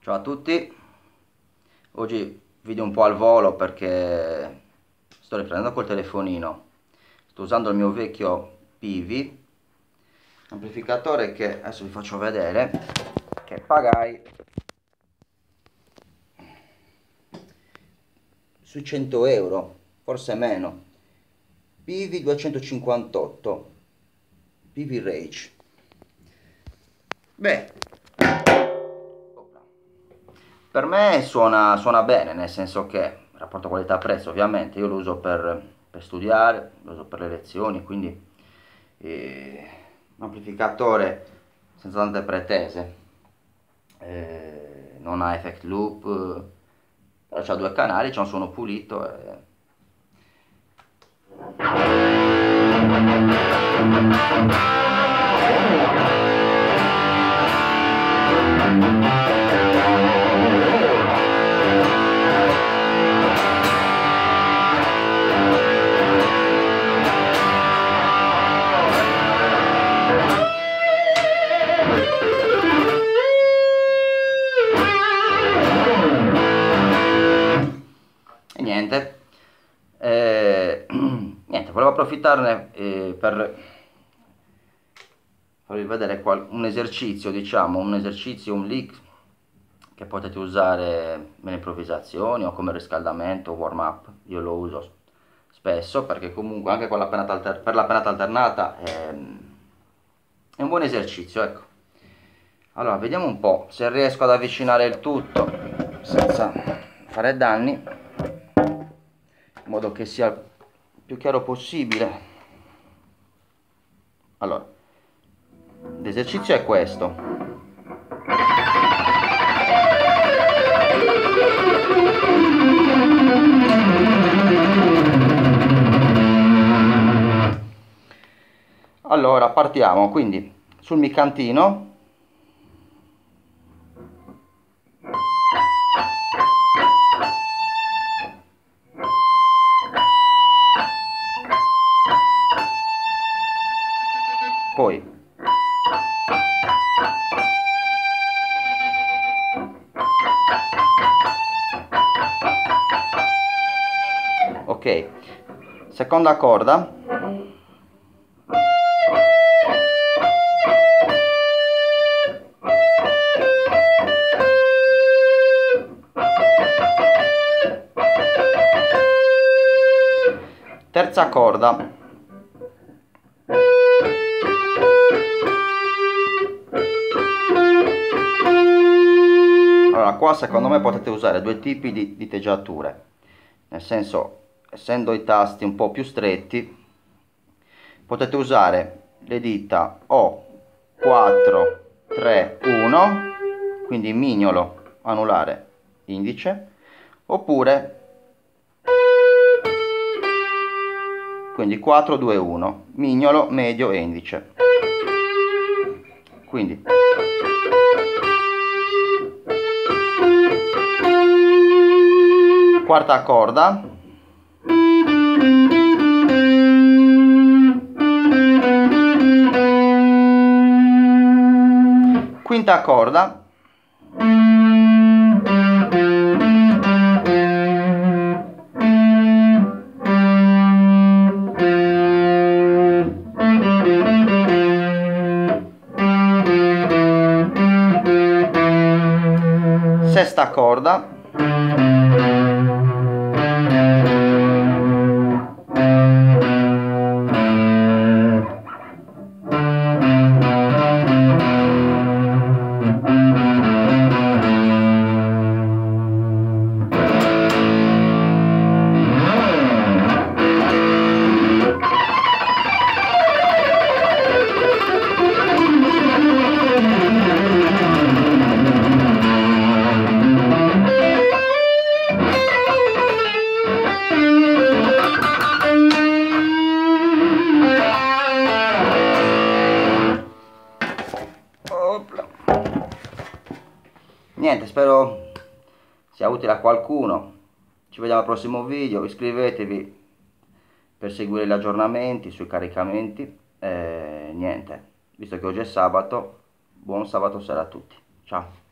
Ciao a tutti, oggi video un po' al volo perché sto riprendendo col telefonino. Sto usando il mio vecchio Pivi, amplificatore che adesso vi faccio vedere, che pagai sui 100 euro, forse meno. Pivi 258, Pivi Rage. Beh, per me suona bene, nel senso che rapporto qualità-prezzo, ovviamente io lo uso per studiare, lo uso per le lezioni, quindi un amplificatore senza tante pretese, non ha effect loop, però c'ha due canali, c'ha un suono pulito e niente. Niente, volevo approfittarne per farvi vedere un esercizio, diciamo, un lick che potete usare nelle improvvisazioni o come riscaldamento, warm up. Io lo uso spesso perché comunque anche con per la pennata alternata è un buon esercizio, ecco. Allora, vediamo un po' se riesco ad avvicinare il tutto senza fare danni, in modo che sia il più chiaro possibile. Allora, l'esercizio è questo. Allora, partiamo, quindi sul micantino poi ok, seconda corda, terza corda, allora qua secondo me potete usare due tipi di diteggiature, nel senso, essendo i tasti un po' più stretti potete usare le dita o 4 3 1, quindi mignolo, anulare, indice, oppure quindi 4 2 1, mignolo, medio e indice. Quindi quarta corda, quinta corda, sesta corda, niente, spero sia utile a qualcuno. Ci vediamo al prossimo video, iscrivetevi per seguire gli aggiornamenti sui caricamenti. Niente, visto che oggi è sabato, buon sabato sera a tutti. Ciao.